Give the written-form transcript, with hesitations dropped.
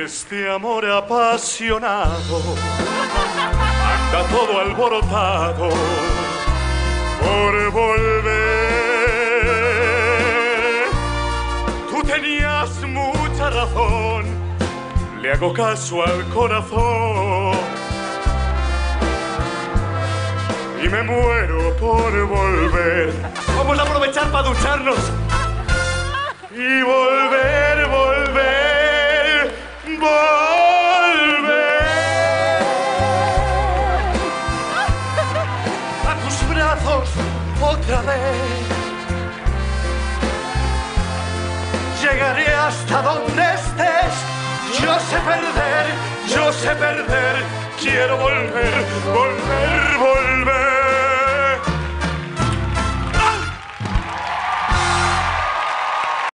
Este amor apasionado anda todo alborotado por volver. Tú tenías mucha razón, le hago caso al corazón y me muero por volver. Vamos a aprovechar para ducharnos y volver, volver, volver a tus brazos otra vez. Llegaré hasta donde estés. Yo sé perder, quiero volver, volver, volver.